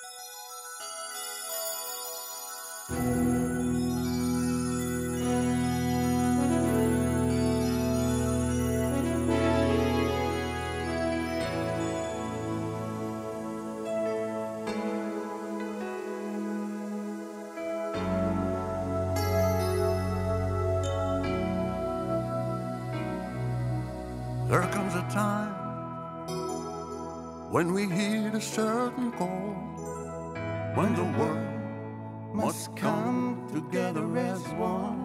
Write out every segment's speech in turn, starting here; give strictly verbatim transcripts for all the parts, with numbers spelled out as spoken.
There comes a time when we hear a certain call, when the world must come together as one.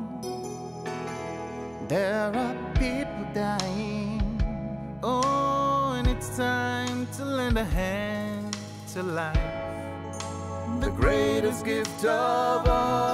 There are people dying, oh, and it's time to lend a hand to life, the greatest gift of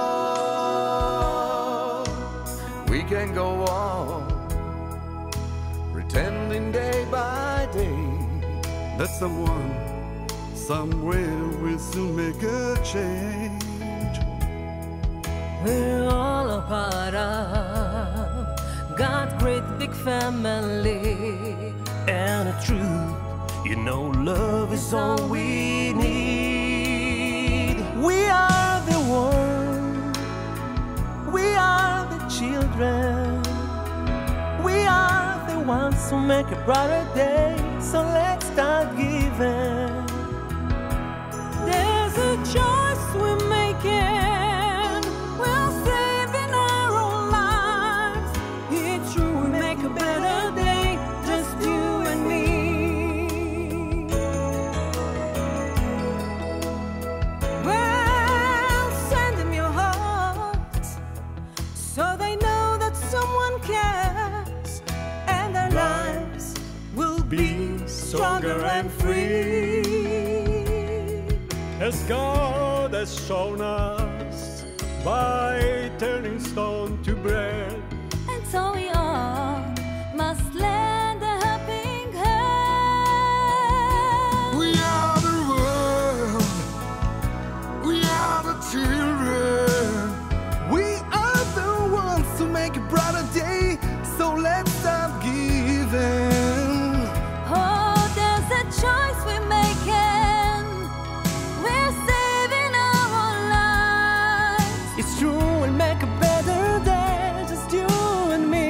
all. We can go on pretending day by day that someone, somewhere will soon make a change. We're all a part of God's great big family, and the truth, you know, love is all we need. We are the one, we are the children, we are the ones who make a brighter day, so let's start giving. There's a choice we're making, we're saving our own lives. It's true, we make a better day, just you and me. Well, send them your heart, so they know that someone cares, and their lives will be stronger and free. As God has shown us by turning stone to bread, And so we all must lend a helping hand. We are the world, we are the children, We are the ones who make a brighter day, so let's start giving. Oh, there's a choice we're making, we're saving our own lives. It's true, we'll make a better day, just you and me.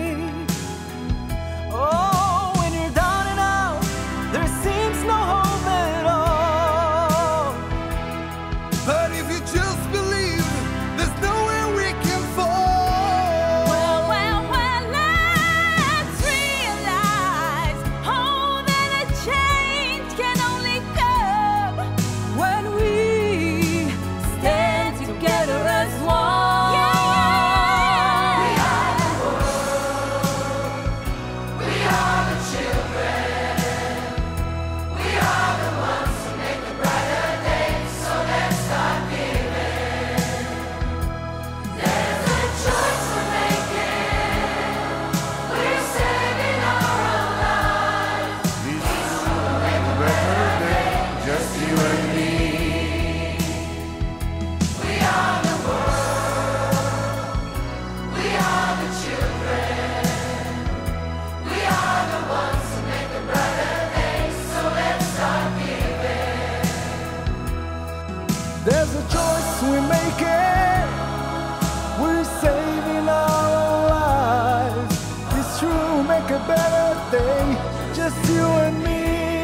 Oh, when you're down and out, there seems no hope at all. But if you just believe, there's nowhere we can fall. Well, well, well, let's realize, oh, that a change can only come when we stand together as one. Yeah, yeah. We are the world, we are the children, we are the ones who make a brighter day, so let's start giving. There's a choice we're making, we're saving our own lives. this will make a better day, just you and me. We are the world, we are the children, we are the ones who make a brighter day, so let's start giving. There's a choice we're making, we're saving our own lives. It's true, make a better day, just you and me.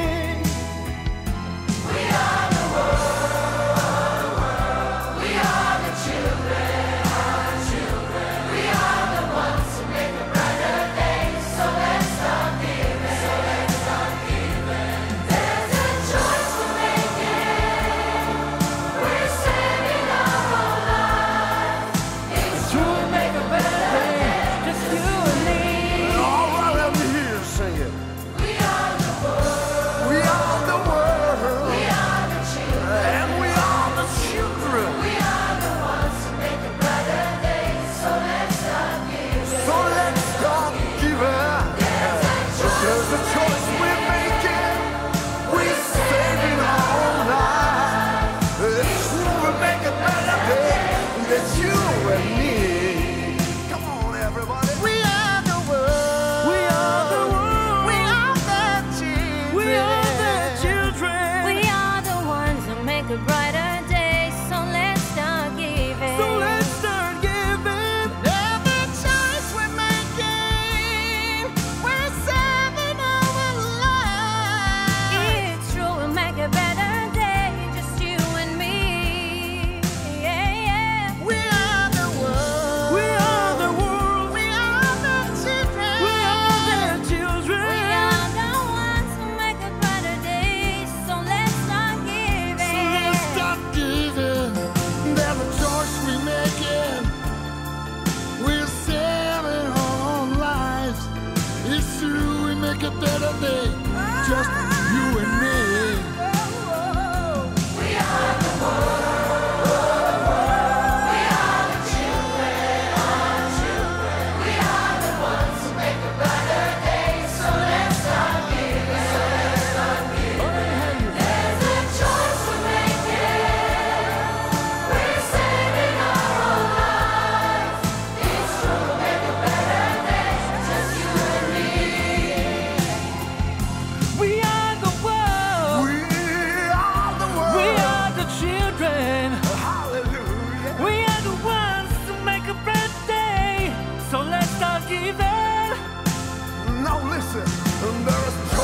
We are the world, we are the children, we are the ones who make a brighter day, so let's start giving. So let's start giving. There's a choice we're making, we're saving our own lives. It's true, make a better day, just you and me. All right, let me hear you sing it. We are the forgiven. Now listen, there is